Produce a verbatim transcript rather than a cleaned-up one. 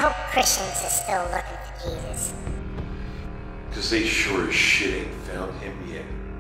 hope Christians are still looking for Jesus. Because they sure as shit ain't found him yet.